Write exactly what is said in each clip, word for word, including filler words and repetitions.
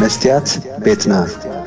Mestyat Betna.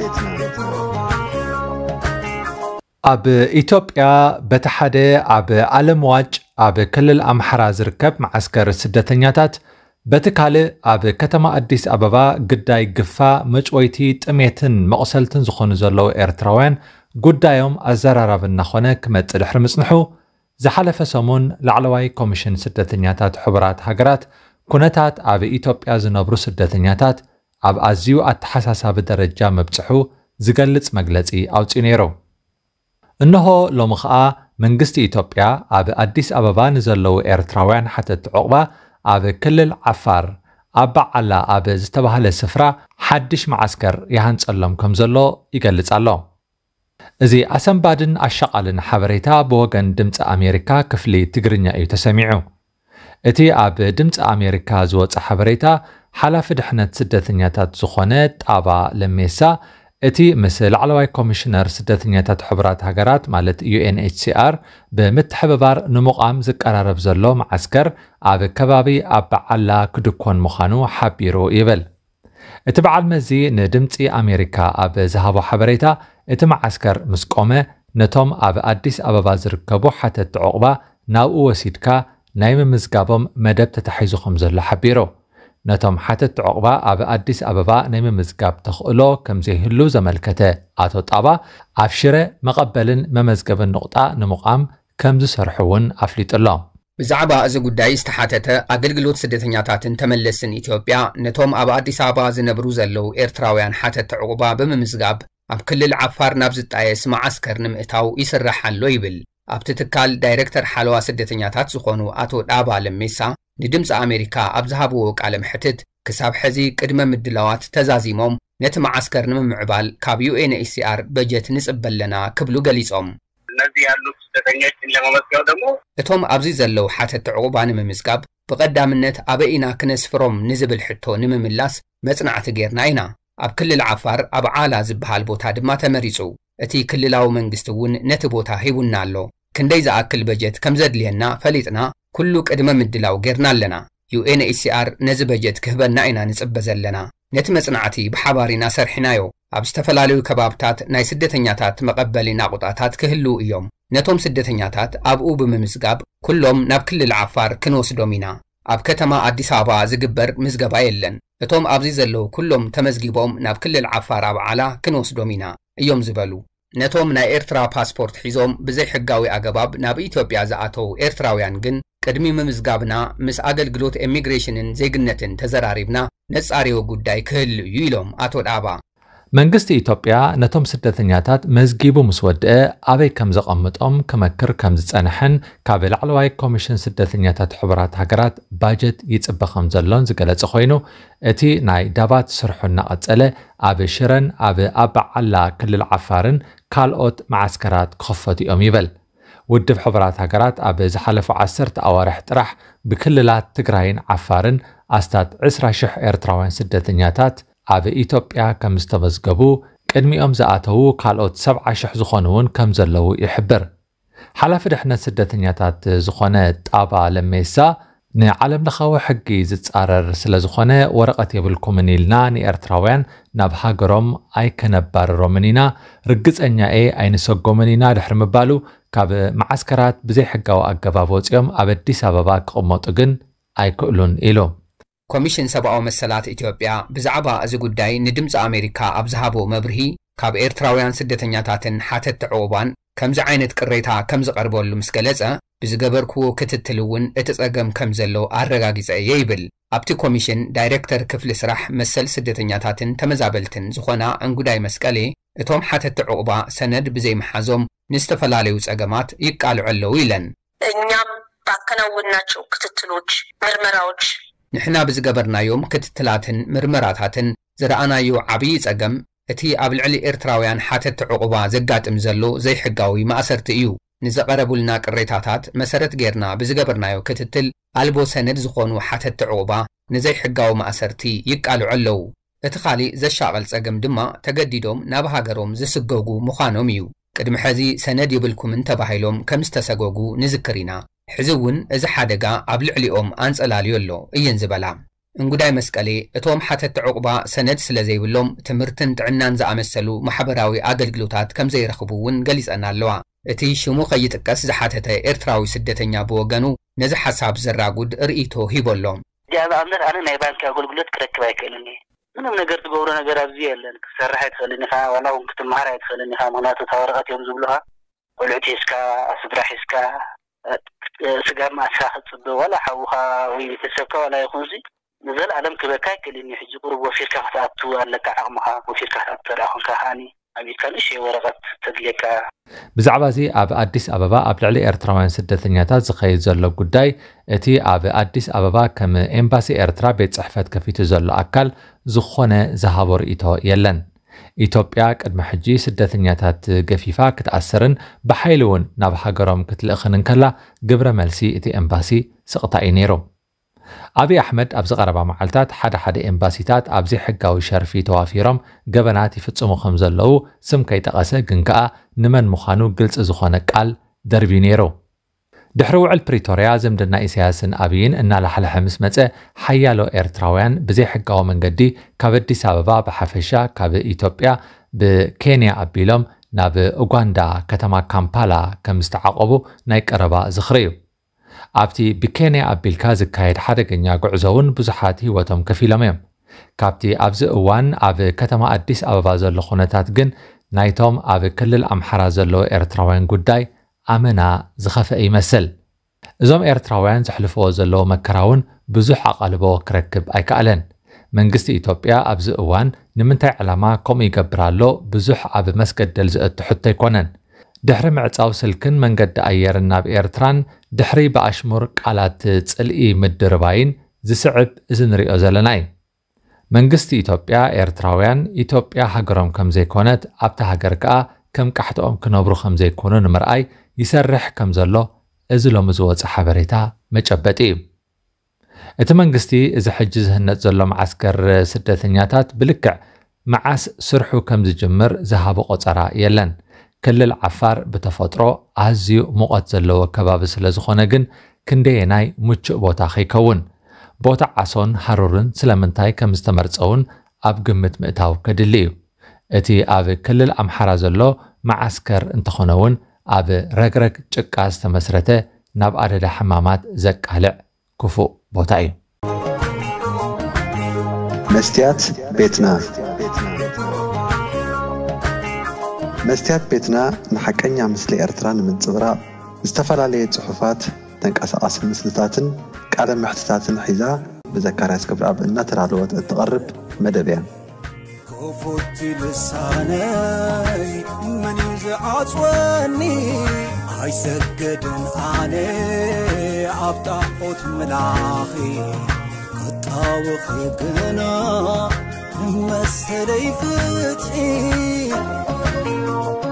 ኣብ ኢትዮጵያ በተሓደ ኣብ ዓለም ዋጭ ኣብ ክልል ኣምሓራ ዝርከብ መዓስከር ስደተኛታት በትካል ኣብ ከተማ አዲስ አበባ ግዳይ ግፋ መጭወይቲ ጥሜትን መቕሰልትን ዝኾኑ ዘለዉ ኤርትራውያን ጉዳዮም ኣዘራራብና ኾነ ክመጽእ ድሕሪ ምጽንሑ ዝሓለፈ ሰሙን ላዕለዋይ ኮሚሽን ስደተኛታት ሕቡራት ሃገራት ኩነታት ኣብ ኢትዮጵያ ዝነብሩ ስደተኛታት ኣብ ኣዝዩ ኣተሓሳሳቢ ደረጃ መብጽሑ ዝገልጽ መግለጺ ኣውፂኡ ነይሩ። እነሆ ሎሚ ኸኣ መንግስቲ ኢትዮጵያ ኣብ አዲስ አበባ ንዘለዉ ኤርትራውያን ሓተት ዕቑባ ኣብ ክልል ዓፋር ኣብ በዓላ ኣብ ዝተባህለ ስፍራ ሓድሽ መዓስከር ይሃንጸሎም ከም ዘሎ ይገልጽ ኣሎ። እዚ ኣሰንባድን ኣሸቓልን ሓበሬታ ብወገን ድምፂ ኣሜሪካ ክፍሊ ትግርኛ እዩ ተሰሚዑ። እቲ ኣብ ድምፂ ኣሜሪካ ዝወፀ ሓበሬታ ሓላፊ ድሕነት ስደተኛታት ዝኾነ ጣባ ለሜሳ እቲ ምስ ላዕለዋይ ኮሚሽነር ስደተኛታት ሕቡራት ሃገራት ማለት ዩ ኤን ኤች ሲ አር ብምትሕብባር ንሙቓም ዝቀራረብ ዘሎ መዓስከር ኣብ ከባቢ ኣብ በዓላ ክድኮን ምዃኑ ሓቢሩ ይብል። እቲ በዓል መዚ ንድምፂ ኣሜሪካ ኣብ ዝሃቦ ሓበሬታ እቲ መዓስከር ምስ ቆመ ነቶም ኣብ አዲስ አበባ ዝርከቡ ሓተት ዕቑባ ናብኡ ወሲድካ ናይ ምምዝጋቦም መደብ ተታሒዙ ከም ዘሎ ሓቢሩ። ነቶም ሓተት ዕቑባ ኣብ አዲስ አበባ ናይ ምምዝጋብ ተኽእሎ ከም ዘይህሉ ዘመልከተ ኣቶ ጣባ ኣብ ሽረ መቐበልን መመዝገብን ንቑጣ ንምቋም ከም ዝሰርሑ እውን ኣፍሊጡሎም። ብዛዕባ እዚ ጉዳይ ዝተሓተተ ኣገልግሎት ስደተኛታትን ተመለስን ኢትዮጵያ ነቶም ኣብ አዲስ አበባ ዝነብሩ ዘለዉ ኤርትራውያን ሓተት ዕቑባ ብምምዝጋብ ኣብ ክልል ዓፋር ናብ ዝጣየስ መዓስከር ንምእታው ይስራሕ ኣሎ ይብል። ኣብቲ ትካል ዳይሬክተር ሓለዋ ስደተኛታት ዝኾኑ ኣቶ ጣባ ለሜሳ ንድምፂ ኣሜሪካ ኣብ ዝሃብዎ ቃለ ምሕትት ክሳብ ሕዚ ቅድመ ምድላዋት ተዛዚሞም ነቲ መዓስከር ንምምዕባል ካብ ዩ ኤን ኤች ሲ አር በጀት ንጽበለና ክብሉ ገሊጾም። እነዚህ ያሉት ስደተኞችን ለመመዝገብ ደግሞ እቶም ኣብዚ ዘለዉ ሓተት ዕቑባ ንምምዝጋብ ብቐዳምነት ኣበኢና ክነስፍሮም ንዝብል ሕቶ ንምምላስ መጽናዕቲ ጌርና ኢና። ኣብ ክልል ዓፋር ኣብ ዓላ ዝበሃል ቦታ ድማ ተመሪጹ። እቲ ክልላዊ መንግስቲ እውን ነቲ ቦታ ሂቡና ኣሎ። ክንደይ ዝኣክል በጀት ከም ዘድልየና ፈሊጥና ኩሉ ቅድመ ምድላው ጌርና ኣለና። ዩ ኤን ኤች ሲ አር ነዚ በጀት ክህበና ኢና ንጽበ ዘለና። ነቲ መጽናዕቲ ብሓባሪና ሰርሒናዮ። ኣብ ዝተፈላለዩ ከባብታት ናይ ስደተኛታት መቐበሊ ናቁጣታት ክህልው እዮም። ነቶም ስደተኛታት ኣብኡ ብምምዝጋብ ኩሎም ናብ ክልል ዓፋር ክንወስዶም ኢና። ኣብ ከተማ አዲስ አበባ ዝግበር ምዝገባ የለን። እቶም ኣብዚ ዘለዉ ኩሎም ተመዝጊቦም ናብ ክልል ዓፋር ኣብ ዓላ ክንወስዶም ኢና እዮም ዝበሉ። ነቶም ናይ ኤርትራ ፓስፖርት ሒዞም ብዘይ ሕጋዊ ኣገባብ ናብ ኢትዮጵያ ዝኣተው ኤርትራውያን ግን ቅድሚ ምምዝጋብና ምስ ኣገልግሎት ኢሚግሬሽንን ዜግነትን ተዘራሪብና ነጻሪዮ ጉዳይ ክህሉ እዩ ኢሎም ኣቶ ጣባ። መንግስቲ ኢትዮጵያ ነቶም ስደተኛታት መዝጊቡ ምስ ወድአ ኣበይ ከም ዘቐምጦም ክመክር ከም ዝጸንሐን ካብ ላዕለዋይ ኮሚሽን ስደተኛታት ሕቡራት ሃገራት ባጀት ይጽበ ከም ዘሎን ዝገለጸ ኮይኑ እቲ ናይ ዳባት ስርሑ እናቐጸለ ኣብ ሽረን ኣብ በዓላ ክልል ዓፋርን ካልኦት መዓስከራት ክኸፈቱ እዮም ይብል። ውድብ ሕቡራት ሃገራት ኣብ ዝሓለፉ ዓሰርተ ኣዋርሕ ጥራሕ ብክልላት ትግራይን ዓፋርን ኣስታት ዕስራ ሽሕ ኤርትራውያን ስደተኛታት ኣብ ኢትዮጵያ ከም ዝተመዝገቡ ቅድሚኦም ዝኣተዉ ካልኦት ሰብዓ ሽሕ ዝኾኑ እውን ከም ዘለዉ ይሕብር። ሓላፊ ድሕነት ስደተኛታት ዝኾነ ጣባ ለሜሳ ንዓለም ለኻዊ ሕጊ ዝጻረር ስለ ዝኾነ ወረቐት የብልኩምን ኢልና ንኤርትራውያን ናብ ሃገሮም ኣይከነባረሮምን ኢና ርግጸኛ ኤ ኣይንሰጎምን ኢና ድሕሪ ምባሉ ካብ መዓስከራት ብዘይ ሕጋዊ ኣገባብ ወፂኦም ኣብ አዲስ አበባ ክቕመጡ ግን ኣይክእሉን ኢሉ። ኮሚሽን ሰብኣዊ መሰላት ኢትዮጵያ ብዛዕባ እዚ ጉዳይ ንድምፂ ኣሜሪካ ኣብ ዝሃቦ መብርሂ ካብ ኤርትራውያን ስደተኛታትን ሓተት ዕቑባን ከምዚ ዓይነት ቅሬታ ከም ዝቐርበሉ ምስ ገለጸ ብዝገበርክዎ ክትትል እውን እቲ ጸገም ከም ዘሎ ኣረጋጊጸ እየ ይብል። ኣብቲ ኮሚሽን ዳይሬክተር ክፍሊ ስራሕ መሰል ስደተኛታትን ተመዛበልትን ዝኾና እንጉዳይ መስቀሌ እቶም ሓተት ዕቑባ ሰነድ ብዘይመሓዞም ንዝተፈላለዩ ጸገማት ይቃልዑ ኣለዉ ኢለን። እኛም ባከናወናቸው ክትትሎች ምርመራዎች ንሕና ብዝገበርናዮም ክትትላትን ምርመራታትን ዝረኣናዮ ዓብዪ ጸገም እቲ ኣብ ልዕሊ ኤርትራውያን ሓተት ዕቑባ ዘጋጥም ዘሎ ዘይሕጋዊ ማእሰርቲ እዩ። ንዘቐረቡልና ቅሬታታት መሰረት ጌርና ብዝገበርናዮ ክትትል ኣልቦ ሰነድ ዝኾኑ ሓተት ዕቑባ ንዘይሕጋዊ ማእሰርቲ ይቃልዑ ኣለዉ። እቲ ኻሊእ ዘሻቐል ጸገም ድማ ተገዲዶም ናብ ሃገሮም ዝስገጉ ምዃኖም እዩ። ቅድሚ ሕዚ ሰነድ ይብልኩምን ተባሂሎም ከም ዝተሰገጉ ንዝክር ኢና። ሕዚ እውን እዚ ሓደጋ ኣብ ልዕሊኦም ኣንጸላልዩ ኣሎ እየን ዝበላ። እንጉዳይ መስቀሌ እቶም ሓተት ዕቁባ ሰነድ ስለ ዘይብሎም ትምህርትን ጥዕናን ዝኣመሰሉ ማሕበራዊ አገልግሎታት ከም ዘይረኽቡውን ገሊጸና ኣለዋ እቲ ሽሙ ከይጥቀስ ዝሓተተ ኤርትራዊ ስደተኛ ብወገኑ ነዚ ሓሳብ ዘራጉድ ርእይቶ ሂቦሎም ጃባ ኣምነት ኣነ ናይ ባንክ አገልግሎት ክረክብ ኣይክእልኒ ምንም ነገር ትገብሮ ነገር ኣብዚ የለን ክሰርሕ ኣይትኽእልኒ ኻ ዋላ እውን ክትመሃር ኣይትኽእልኒ ኻ ምክንያቱ ታወረቐት እዮም ዝብሉኻ ቆልዑት ሒዝካ ስድራ ሒዝካ ስጋ ማእስካ ክትፅበ ዋላ ሓውኻ ወይ ቤተሰብካ ዋላ ይኹንዚ ንዘለዓለም ክበካ ኣይክእልኒ ሕጂ ቁርብ ወፊርካ ክትኣቱ ኣለካ ዓቕምኻ ወፊርካ ክትኣቱ ረኣኹንካ ሃኒ ኣብኢካ ንእሽተይ ወረቐት ተድልየካ ብዛዕባ እዚ ኣብ ኣዲስ ኣበባ ኣብ ልዕሊ ኤርትራውያን ስደተኛታት ዝኸይድ ዘሎ ጉዳይ እቲ ኣብ ኣዲስ ኣበባ ከም ኤምባሲ ኤርትራ ቤት ጽሕፈት ከፊቱ ዘሎ ኣካል ዝኾነ ዝሃቦ ርእይቶ የለን ኢትዮጵያ ቅድሚ ሕጂ ስደተኛታት ገፊፋ ክትኣስርን ብሓይሊ እውን ናብ ሃገሮም ክትልእኽንን ከላ ግብረ መልሲ እቲ ኤምባሲ ስቕታ እዩ ነይሩ أبي أحمد أبز غربا معلتات حدا حدا إمباسيتات أبزي حقا وشرفي توافيرم قبنات يفتسمو خمزلو سم كي تقاسا قنقا نمن مخانو قلت زخانك قال دربي نيرو دحرو على بريتوريا زمدنا إسياسن أبين إنا لحل حمس متى حيالو إرتراويان بزي حقا ومن قدي كابدي ساببا بحفشا كاب إيتوبيا بكينيا أبيلوم ناب أوغاندا كتما كامبالا كمستعقبو نايك أربا زخريو أبتي بكينيا أبيلكا زكايد حدقنيا قعزون بزحات هيوتهم كفيلميم كابتي أبز أوان أب كتما أديس أبابا زلو خونتات جن نايتهم أب كل الأمحرا زلو إرتراويان قداي أمنا زخف أي مسل زوم إرتراويان زحلفو زلو مكراون بزح أقلبو كركب أي كألن منغستي إيتوبيا أبز أوان نمنتاي علامة كوم يقبرالو بزح أب مسكد دلزقت حتى يكونن دحر معصاو سلكن منقد أيرنا بإرتران دحري بأشمر قالات تسألئي مدرباين زسعب إذن رئو زلناي منغستي إيتوبيا إرتراويان إيتوبيا هاقرهم كم زي كونت أبتا هاقرقا كم كحتوهم كنوبرو خم زي كونون مرأي يسرح كم زلو إزلو مزوات حبريتا مجبتي إتا منغستي إذا حجز هنت زلو مዓስከር ስደተኛታት بلكع معاس سرحو كم زي جمر زهابو قطرا يلن كل العفار بتفطرو عزيو موقت زلو كباب سلازخونه جن كنديناي مچ بوتا خيكون بوتا عصون حرورن سلامنتاي كمستمرصون اب قمت مئتاو كدليو اتي اب كل الامحرا زلو معسكر انتخونون اب رغرغ چقاس تمسرته ناب عدد حمامات زقالع كفو بوتاي مستيات بيتنا مستيات بيتنا نحكينا مثل إرتران من صغراء استفعلالية صحفات تنقصاص مسلتاتن قال محتتاتن حيزا بذكرات كبر اب النتر على وقت تقرب مدبيا كفوت لساني من يزعصوني هاي سجدن علي عبطاوت ملاخي قطاوخي بنا مسلي فتحي